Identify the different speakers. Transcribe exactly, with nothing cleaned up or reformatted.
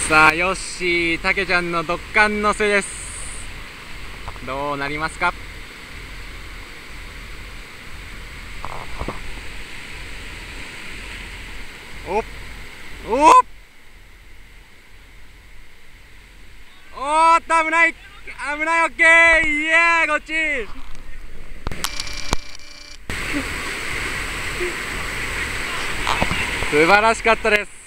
Speaker 1: さあ、よっしー、たけちゃんのドッカン乗せです。どうなりますか？おっおっおーっと、危ない、危ない、オッケー、いやー、こっち素晴らしかったです。